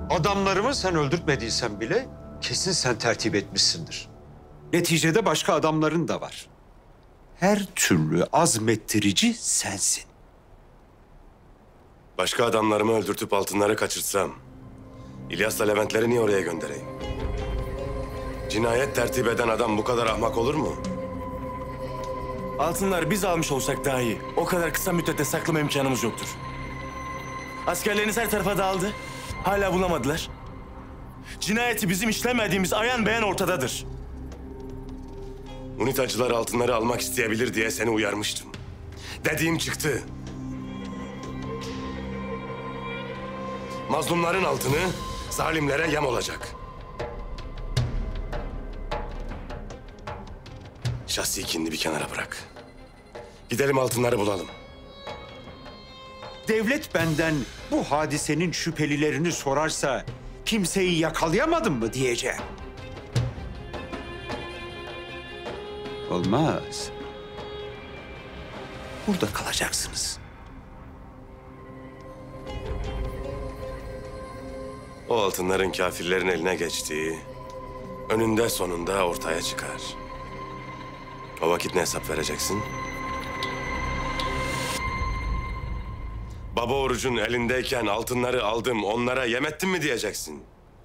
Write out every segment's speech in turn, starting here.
Adamlarımı sen öldürtmediysen bile kesin sen tertip etmişsindir. Neticede başka adamların da var. Her türlü azmettirici sensin. Başka adamlarımı öldürtüp altınları kaçırtsam, İlyas'la Leventleri niye oraya göndereyim? Cinayet tertip eden adam bu kadar ahmak olur mu? Altınları biz almış olsak dahi o kadar kısa müddette saklama imkanımız yoktur. Askerleriniz her tarafa dağıldı. Hala bulamadılar. Cinayeti bizim işlemediğimiz ayan beyan ortadadır. Unitacılar altınları almak isteyebilir diye seni uyarmıştım. Dediğim çıktı. Mazlumların altını zalimlere yem olacak. Şahsi kinini bir kenara bırak. Gidelim altınları bulalım. Devlet benden bu hadisenin şüphelilerini sorarsa kimseyi yakalayamadın mı diyeceğim. Olmaz. Burada kalacaksınız. O altınların kafirlerin eline geçtiği, önünde sonunda ortaya çıkar. O vakit ne hesap vereceksin? Baba orucun elindeyken altınları aldım, onlara yem ettim mi diyeceksin?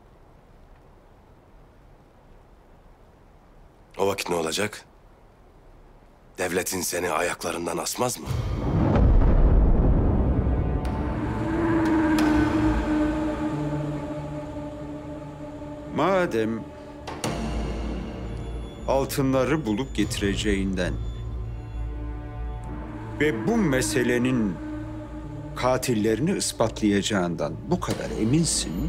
O vakit ne olacak? Devletin seni ayaklarından asmaz mı? Madem altınları bulup getireceğinden ve bu meselenin katillerini ispatlayacağından bu kadar eminsin,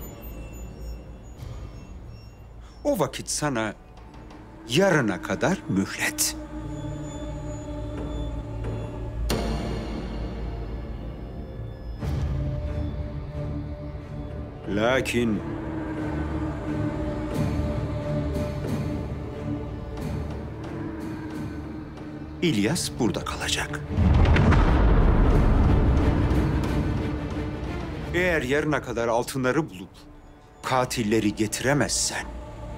o vakit sana yarına kadar mühlet. Lakin İlyas burada kalacak. Eğer yarına kadar altınları bulup katilleri getiremezsen,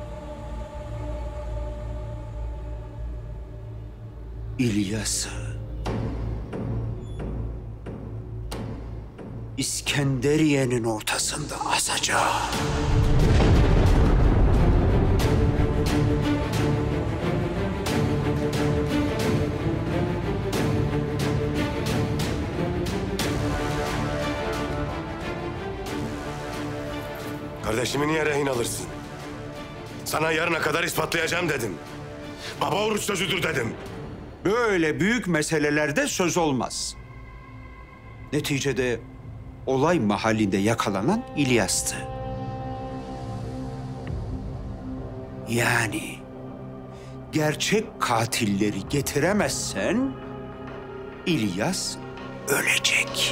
İlyas'ı İskenderiye'nin ortasında asacağım. Kardeşimi niye rehin alırsın? Sana yarına kadar ispatlayacağım dedim. Baba oruç sözüdür dedim. Böyle büyük meselelerde söz olmaz. Neticede olay mahallinde yakalanan İlyas'tı. Yani gerçek katilleri getiremezsen İlyas ölecek.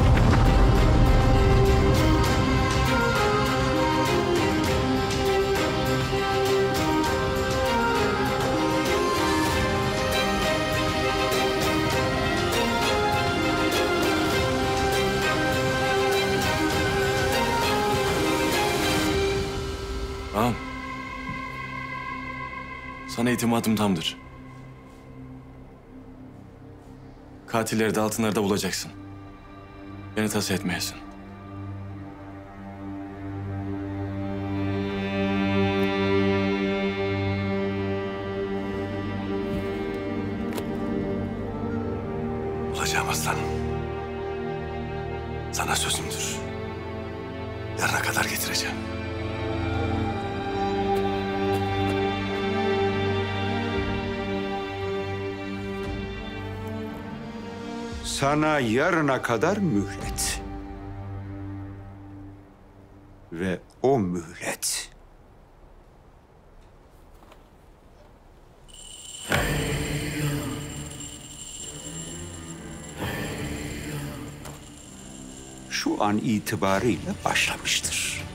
Ağam. Sana itimadım tamdır. Katilleri de altınları da bulacaksın. Beni tasa etmeyesin. Bulacağım aslanım. Sana sözümdür. Yarına kadar getireceğim. Sana yarına kadar mühlet. Ve o mühlet şu an itibarıyla başlamıştır.